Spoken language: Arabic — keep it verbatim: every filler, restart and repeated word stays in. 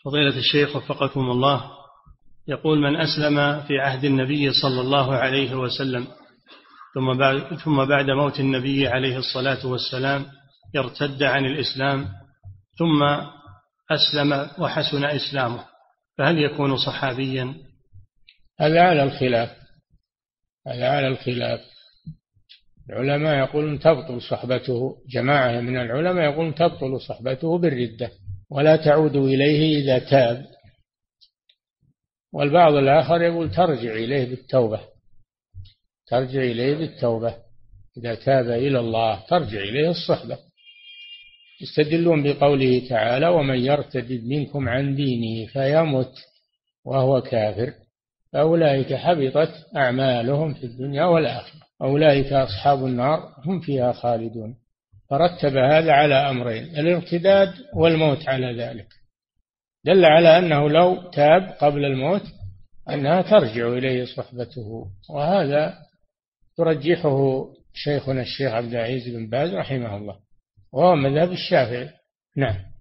فضيلة الشيخ وفقكم الله، يقول: من أسلم في عهد النبي صلى الله عليه وسلم ثم بعد, ثم بعد موت النبي عليه الصلاة والسلام يرتد عن الإسلام ثم أسلم وحسن إسلامه، فهل يكون صحابيا؟ هذا على الخلاف هذا على الخلاف العلماء يقولون تبطل صحبته، جماعة من العلماء يقولون تبطل صحبته بالردة ولا تعود إليه إذا تاب، والبعض الآخر يقول ترجع إليه بالتوبة ترجع إليه بالتوبة إذا تاب إلى الله ترجع إليه الصحبة. يستدلون بقوله تعالى: ومن يرتد منكم عن دينه فيمت وهو كافر فأولئك حبطت أعمالهم في الدنيا والآخرة أولئك أصحاب النار هم فيها خالدون. فرتب هذا على أمرين: الارتداد والموت على ذلك، دل على أنه لو تاب قبل الموت أنها ترجع إليه صحبته، وهذا ترجحه شيخنا الشيخ عبد العزيز بن باز رحمه الله، وهو مذهب الشافعي. نعم.